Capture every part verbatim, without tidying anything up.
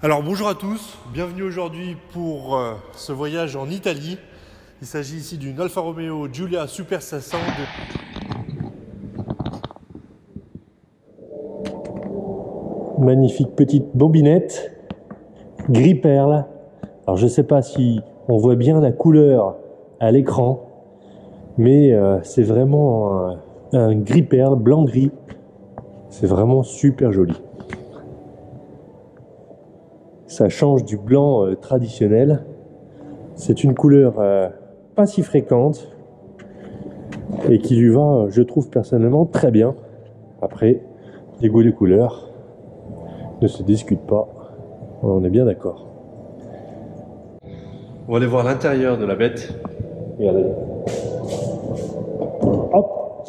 Alors bonjour à tous, bienvenue aujourd'hui pour euh, ce voyage en Italie. Il s'agit ici d'une Alfa Romeo Giulia Super cinq cents. De... Magnifique petite bobinette, gris perle. Alors je ne sais pas si on voit bien la couleur à l'écran, mais euh, c'est vraiment un, un gris perle, blanc gris. C'est vraiment super joli. Ça change du blanc euh, traditionnel. C'est une couleur euh, pas si fréquente et qui lui va, je trouve personnellement, très bien. Après, les goûts et les couleurs ne se discutent pas. On est bien d'accord. On va aller voir l'intérieur de la bête. Regardez. Hop.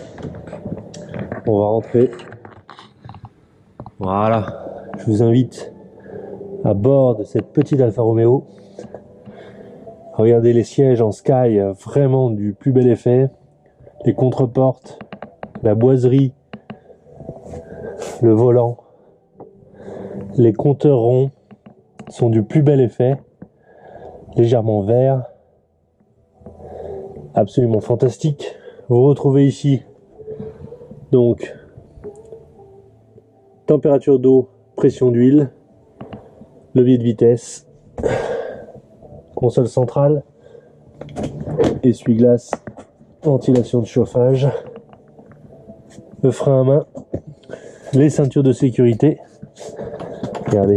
On va rentrer. Voilà. Je vous invite à bord de cette petite Alfa Romeo. Regardez les sièges en Sky, vraiment du plus bel effet. Les contreportes, la boiserie, le volant, les compteurs ronds sont du plus bel effet. Légèrement vert, absolument fantastique. Vous retrouvez ici donc température d'eau, pression d'huile, levier de vitesse, console centrale, essuie-glace, ventilation de chauffage, le frein à main, les ceintures de sécurité. Regardez,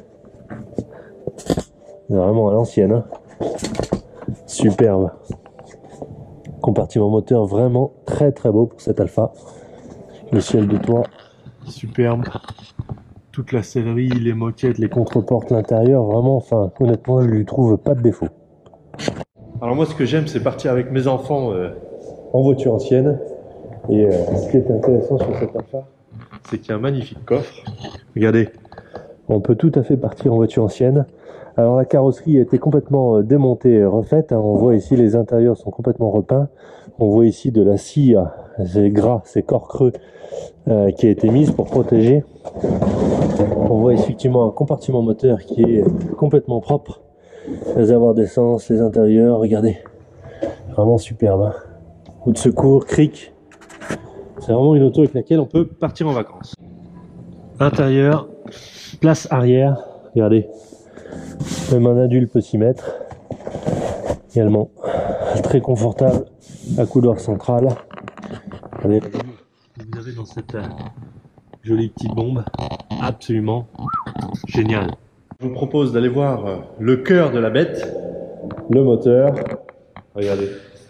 vraiment à l'ancienne, hein. Superbe. Compartiment moteur vraiment très très beau pour cette Alpha. Le ciel de toit, superbe. Toute la sellerie, les moquettes, les contreportes, l'intérieur, vraiment, enfin, honnêtement, je lui trouve pas de défaut. Alors moi, ce que j'aime, c'est partir avec mes enfants euh, en voiture ancienne. Et euh, ce qui est intéressant sur cette Alpha, c'est qu'il y a un magnifique coffre. Regardez. On peut tout à fait partir en voiture ancienne. Alors la carrosserie a été complètement démontée et refaite. On voit ici les intérieurs sont complètement repeints. On voit ici de la scie, c'est gras, c'est corps creux euh, qui a été mise pour protéger. On voit effectivement un compartiment moteur qui est complètement propre. Réservoir d'essence, les intérieurs, regardez. Vraiment superbe. Hein. Roue de secours, cric. C'est vraiment une auto avec laquelle on peut partir en vacances. Intérieur, place arrière, regardez. Même un adulte peut s'y mettre. Également, très confortable, à couloir central. Regardez, vous avez dans cette jolie petite bombe, absolument génial. Je vous propose d'aller voir le cœur de la bête, le moteur. Regardez.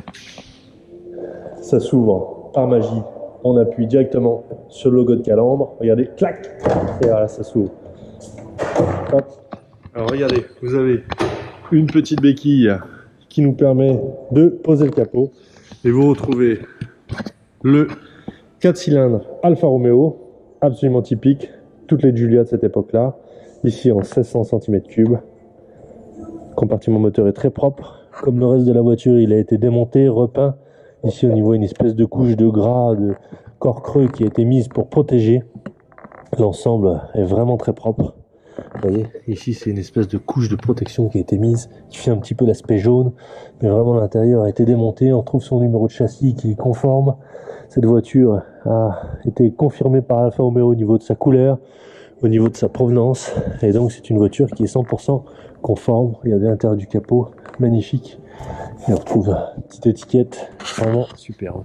Ça s'ouvre par magie. On appuie directement sur le logo de Calandre. Regardez, clac. Et voilà, ça s'ouvre. Hop. Alors regardez, vous avez une petite béquille qui nous permet de poser le capot. Et vous retrouvez le quatre cylindres Alfa Romeo, absolument typique. Toutes les Giulia de cette époque-là. Ici en mille six cents centimètres cubes. Compartiment moteur est très propre. Comme le reste de la voiture, il a été démonté, repeint. Ici on y voit une espèce de couche de gras, de corps creux qui a été mise pour protéger. L'ensemble est vraiment très propre. Vous voyez, ici c'est une espèce de couche de protection qui a été mise, qui fait un petit peu l'aspect jaune, mais vraiment l'intérieur a été démonté. On trouve son numéro de châssis qui est conforme. Cette voiture a été confirmée par Alfa Romeo au niveau de sa couleur, au niveau de sa provenance, et donc c'est une voiture qui est cent pour cent conforme. Regardez l'intérieur du capot, magnifique. Et on retrouve une petite étiquette, vraiment superbe.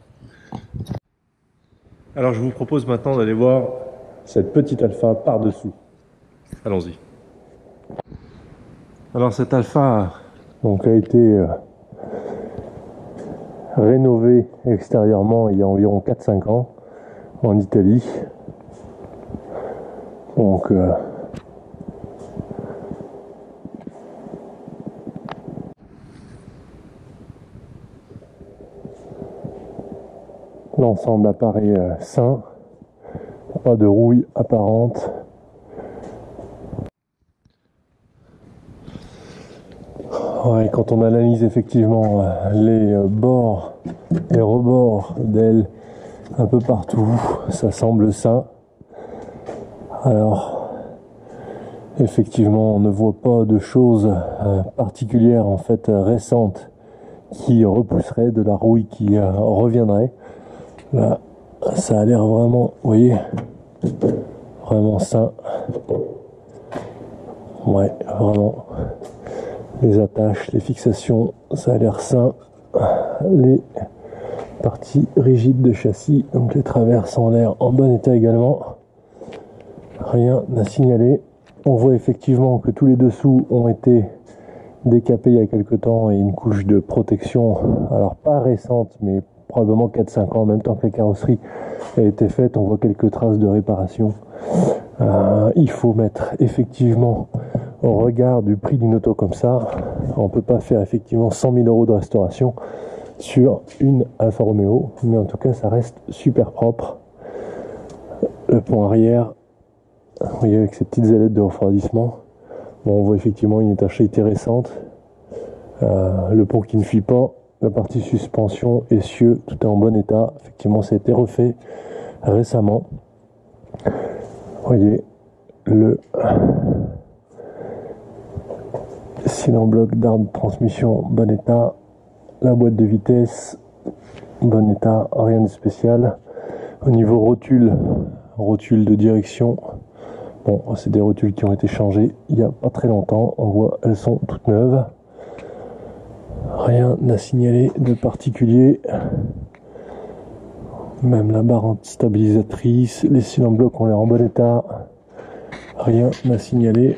Alors je vous propose maintenant d'aller voir cette petite Alpha par-dessous. Allons-y. Alors cette Alpha donc, a été euh, rénovée extérieurement il y a environ quatre cinq ans en Italie. Donc euh, l'ensemble apparaît euh, sain, pas de rouille apparente. Ouais, quand on analyse effectivement euh, les euh, bords et rebords d'ailes un peu partout, ça semble sain. Alors, Effectivement, on ne voit pas de choses euh, particulières en fait euh, récentes qui repousseraient, de la rouille qui euh, reviendrait. Là, ça a l'air vraiment, vous voyez, vraiment sain. Ouais, vraiment. Les attaches, les fixations, ça a l'air sain. Les parties rigides de châssis, donc les traverses ont l'air en bon état également. Rien à signaler. On voit effectivement que tous les dessous ont été décapés il y a quelque temps et une couche de protection, alors pas récente, mais probablement quatre cinq ans, en même temps que la carrosserie a été faite. On voit quelques traces de réparation. Euh, il faut mettre effectivement au regard du prix d'une auto comme ça, on peut pas faire effectivement cent mille euros de restauration sur une Alfa Romeo, mais en tout cas ça reste super propre. Le pont arrière, vous voyez, avec ces petites ailettes de refroidissement, bon, on voit effectivement une étanchéité récente, euh, le pont qui ne fuit pas, la partie suspension, essieux, tout est en bon état. Effectivement, ça a été refait récemment. Vous voyez le cylindre bloc d'arbre de transmission, bon état. La boîte de vitesse, bon état, rien de spécial. Au niveau rotule, rotule de direction, bon, c'est des rotules qui ont été changées il n'y a pas très longtemps. On voit, elles sont toutes neuves. Rien à signaler de particulier. Même la barre stabilisatrice, les cylindres blocs ont l'air en bon état. Rien à signaler.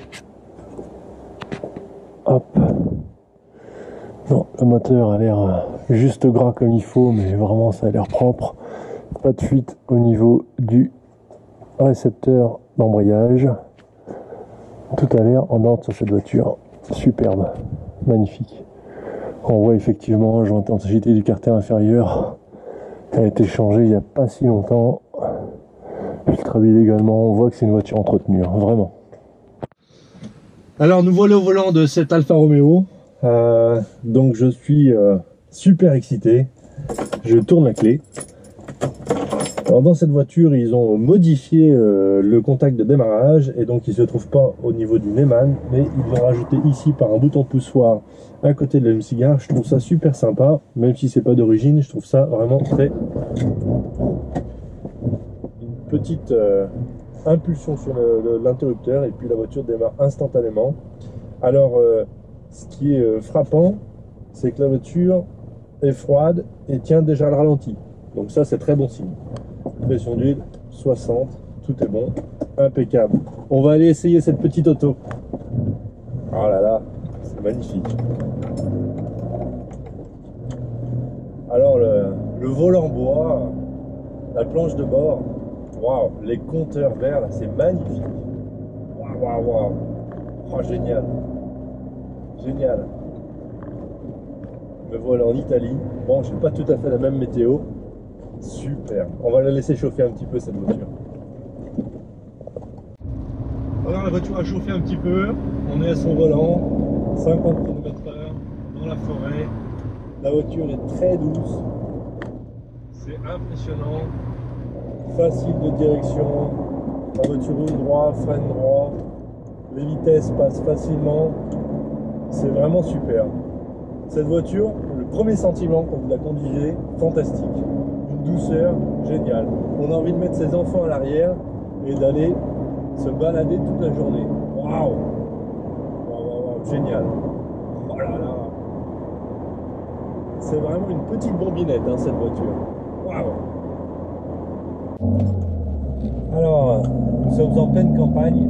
Hop. Non, le moteur a l'air juste gras comme il faut, mais vraiment ça a l'air propre. Pas de fuite au niveau du récepteur d'embrayage. Tout a l'air en ordre sur cette voiture. Superbe, magnifique. On voit effectivement la jointe d'intensité du carter inférieur. Elle a été changée il n'y a pas si longtemps. Filtre à huile également. On voit que c'est une voiture entretenue, hein, vraiment. Alors nous voilà au volant de cette Alfa Romeo. Euh, donc je suis euh, super excité. Je tourne la clé. Alors dans cette voiture, ils ont modifié euh, le contact de démarrage et donc il se trouve pas au niveau du Neyman, mais ils l'ont rajouté ici par un bouton poussoir à côté de l'allume-cigare. Je trouve ça super sympa, même si c'est pas d'origine, je trouve ça vraiment très... Une petite euh, impulsion sur l'interrupteur et puis la voiture démarre instantanément. Alors euh, ce qui est euh, frappant, c'est que la voiture est froide et tient déjà le ralenti. Donc ça c'est très bon signe. Pression d'huile, soixante, tout est bon, impeccable. On va aller essayer cette petite auto. Oh là là, c'est magnifique. Alors le, le volant bois, la planche de bord, waouh, les compteurs verts là, c'est magnifique. Waouh, waouh, waouh. Oh génial, génial. Me voilà en Italie. Bon, j'ai pas tout à fait la même météo. Super. On va la laisser chauffer un petit peu cette voiture. Alors la voiture a chauffé un petit peu. On est à son volant. cinquante kilomètres heure dans la forêt. La voiture est très douce. C'est impressionnant. Facile de direction. La voiture roule droit, freine droit. Les vitesses passent facilement. C'est vraiment super. Cette voiture, le premier sentiment quand vous la conduisez, fantastique. Une douceur géniale. On a envie de mettre ses enfants à l'arrière et d'aller se balader toute la journée. Waouh! Waouh, waouh, waouh, génial. Oh là là! C'est vraiment une petite bombinette, hein, cette voiture. Waouh! Alors, nous sommes en pleine campagne.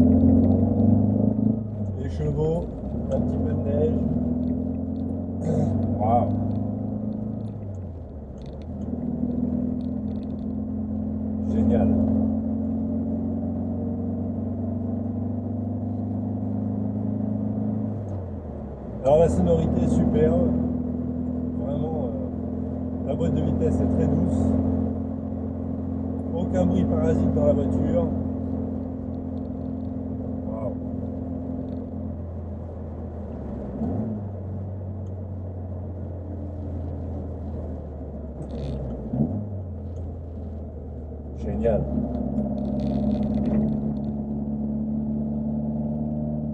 Les chevaux, un petit peu de neige. Waouh! Génial. Alors la sonorité est superbe. Vraiment, euh, la boîte de vitesse est très douce. Aucun bruit parasite dans la voiture. Waouh. Génial.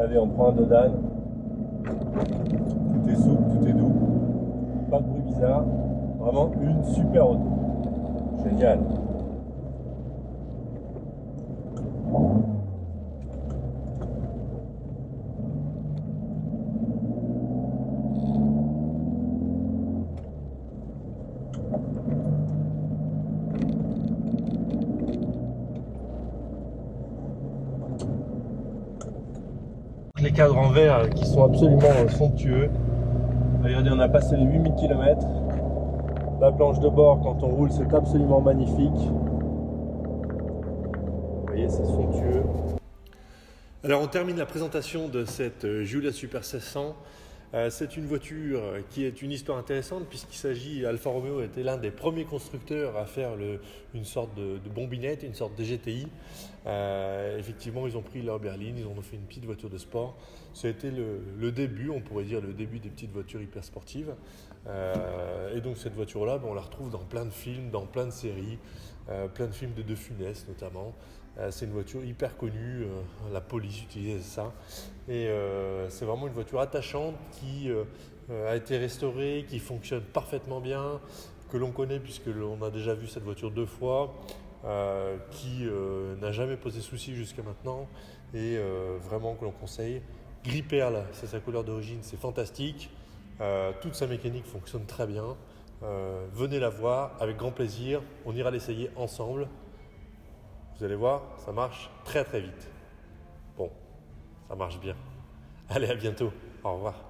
Allez, on prend un Dodan. Tout est souple, tout est doux. Pas de bruit bizarre. Vraiment une super auto. Génial. Les cadres en verre qui sont absolument somptueux. Regardez, on a passé les huit mille kilomètres. La planche de bord, quand on roule, c'est absolument magnifique. Vous voyez, c'est somptueux. Alors on termine la présentation de cette Giulia Super seize cents. Euh, c'est une voiture qui est une histoire intéressante puisqu'il s'agit, Alfa Romeo était l'un des premiers constructeurs à faire le, une sorte de, de bombinette, une sorte de G T I. Euh, effectivement, ils ont pris leur berline, ils en ont fait une petite voiture de sport. Ça a été le, le début, on pourrait dire le début des petites voitures hyper sportives. Euh, et donc cette voiture-là, ben, on la retrouve dans plein de films, dans plein de séries, euh, plein de films de De Funès notamment. Euh, c'est une voiture hyper connue, euh, la police utilisait ça. Et euh, c'est vraiment une voiture attachante qui euh, a été restaurée, qui fonctionne parfaitement bien, que l'on connaît puisque l'on a déjà vu cette voiture deux fois, euh, qui euh, n'a jamais posé souci jusqu'à maintenant et euh, vraiment que l'on conseille. Gris perle, c'est sa couleur d'origine, c'est fantastique. Euh, toute sa mécanique fonctionne très bien. Euh, venez la voir avec grand plaisir, on ira l'essayer ensemble. Vous allez voir, ça marche très très vite. Bon, ça marche bien. Allez, à bientôt. Au revoir.